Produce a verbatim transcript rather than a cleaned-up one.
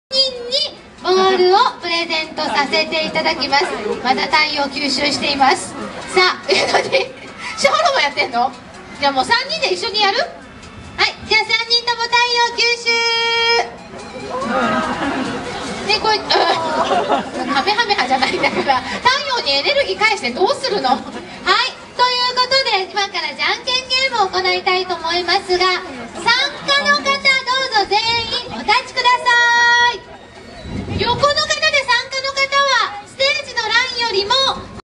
にんにボールをプレゼントさせていただきます。まだ太陽吸収しています。さあ、えー、何シャオロもやってんの？じゃあもうさんにんで一緒にやる？はい、じゃあさんにんとも太陽吸収ね、こいカメハメハじゃないんだから太陽にエネルギー返してどうするの？はい、ということで今からじゃんけんゲームを行いたいと思いますが、